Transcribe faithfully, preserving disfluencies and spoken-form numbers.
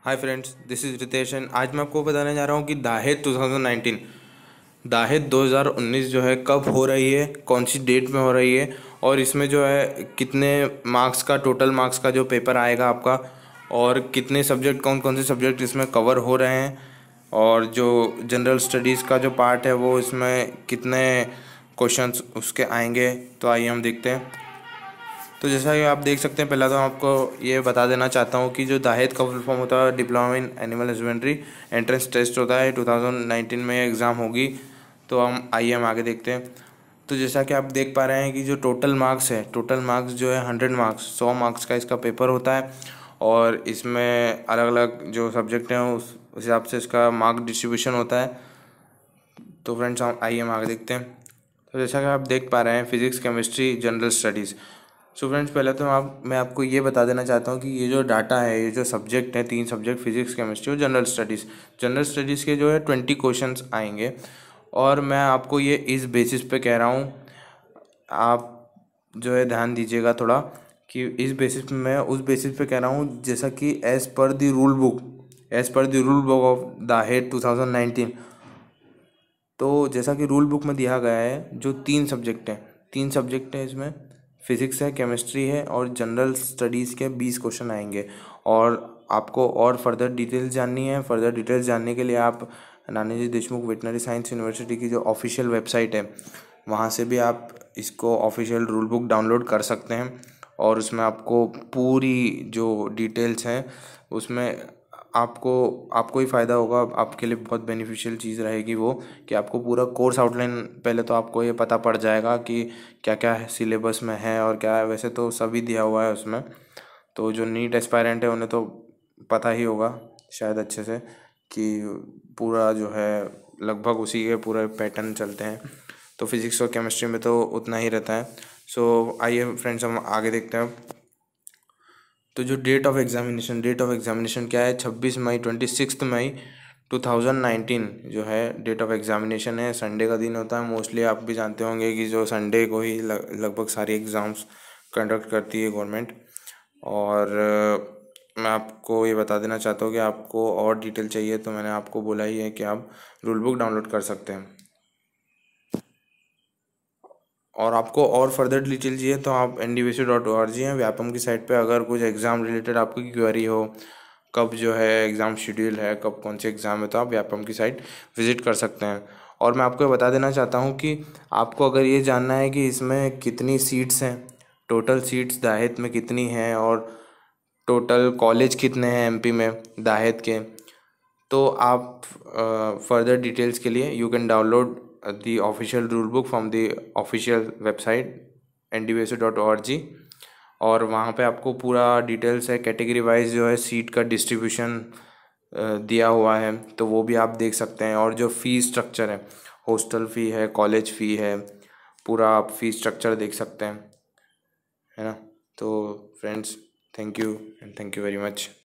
Hi friends, this is Ritesh and आज मैं आपको बताने जा रहा हूँ कि Dahod two thousand nineteen Dahod दो हज़ार उन्नीस जो है कब हो रही है, कौन सी डेट में हो रही है और इसमें जो है कितने मार्क्स का टोटल मार्क्स का जो पेपर आएगा आपका और कितने सब्जेक्ट कौन कौन से सब्जेक्ट इसमें कवर हो रहे हैं और जो जनरल स्टडीज़ का जो पार्ट है वो इसमें कितने क्वेश्चंस उसके आएंगे। तो आइए हम देखते हैं। तो जैसा कि आप देख सकते हैं, पहला तो आपको ये बता देना चाहता हूँ कि जो दाहेद का फुल फॉर्म होता है diploma in animal husbandry, entrance test होता है टू थाउजेंड नाइनटीन में एग्ज़ाम होगी। तो हम आइए हम आगे देखते हैं। तो जैसा कि आप देख पा रहे हैं कि जो टोटल मार्क्स है टोटल मार्क्स जो है हंड्रेड मार्क्स सौ मार्क्स का इसका पेपर होता है और इसमें अलग अलग जो सब्जेक्ट हैं उस हिसाब से इसका मार्क डिस्ट्रीब्यूशन होता है। तो फ्रेंड्स हम आइए हम आगे देखते हैं। तो जैसा कि आप देख पा रहे हैं, physics, chemistry, general studies. So friends, पहले तो आप मैं आपको ये बता देना चाहता हूँ कि ये जो डाटा है, ये जो सब्जेक्ट है, तीन सब्जेक्ट फिजिक्स, केमिस्ट्री और जनरल स्टडीज़ जनरल स्टडीज़ के जो है ट्वेंटी क्वेश्चंस आएंगे और मैं आपको ये इस बेसिस पे कह रहा हूँ, आप जो है ध्यान दीजिएगा थोड़ा कि इस बेसिस पे मैं उस बेसिस पे कह रहा हूँ जैसा कि as per the rule book as per the rule book of दाहेद टू थाउजेंड नाइनटीन। तो जैसा कि रूल बुक में दिया गया है, जो तीन सब्जेक्ट हैं तीन सब्जेक्ट हैं इसमें फिज़िक्स है, केमिस्ट्री है और जनरल स्टडीज़ के बीस क्वेश्चन आएंगे। और आपको और फर्दर डिटेल्स जाननी है, फर्दर डिटेल्स जानने के लिए आप Nanaji Deshmukh veterinary science university की जो ऑफिशियल वेबसाइट है वहाँ से भी आप इसको ऑफिशियल रूल बुक डाउनलोड कर सकते हैं और उसमें आपको पूरी जो डिटेल्स हैं उसमें आपको आपको ही फ़ायदा होगा। आपके लिए बहुत बेनिफिशियल चीज़ रहेगी वो कि आपको पूरा कोर्स आउटलाइन पहले तो आपको ये पता पड़ जाएगा कि क्या क्या है सिलेबस में है और क्या है। वैसे तो सभी दिया हुआ है उसमें, तो जो नीट एस्पायरेंट है उन्हें तो पता ही होगा शायद अच्छे से कि पूरा जो है लगभग उसी के पूरे पैटर्न चलते हैं। तो फिज़िक्स और केमिस्ट्री में तो उतना ही रहता है। सो आइए फ्रेंड्स हम आगे देखते हैं। तो जो date of examination date of examination क्या है, छब्बीस मई twenty six May two thousand nineteen जो है डेट ऑफ एग्जामिनेशन है। संडे का दिन होता है। मोस्टली आप भी जानते होंगे कि जो संडे को ही लगभग सारी एग्ज़ाम्स कंडक्ट करती है गवर्नमेंट। और अ, मैं आपको ये बता देना चाहता हूँ कि आपको और डिटेल चाहिए तो मैंने आपको बोला ही है कि आप रूल बुक डाउनलोड कर सकते हैं। और आपको और फर्दर डिटेल चाहिए तो आप N D V C dot O R G हैं व्यापम की साइट पे, अगर कुछ एग्ज़ाम रिलेटेड आपकी क्वेरी हो, कब जो है एग्ज़ाम शेड्यूल है, कब कौन से एग्ज़ाम है, तो आप व्यापम की साइट विज़िट कर सकते हैं। और मैं आपको बता देना चाहता हूँ कि आपको अगर ये जानना है कि इसमें कितनी सीट्स हैं, टोटल सीट्स दाहेद में कितनी हैं और टोटल कॉलेज कितने हैं एम पी में दाहेद के, तो आप फर्दर डिटेल्स के लिए you can download the official rule book from the official website N D V C dot O R G. और वहाँ पे आपको पूरा डिटेल्स है, कैटेगरी वाइज जो है सीट का डिस्ट्रीब्यूशन दिया हुआ है तो वो भी आप देख सकते हैं। और जो फ़ी स्ट्रक्चर है, हॉस्टल फ़ी है, कॉलेज फ़ी है, पूरा आप फ़ी स्ट्रक्चर देख सकते हैं, है ना। तो friends, thank you and thank you very much.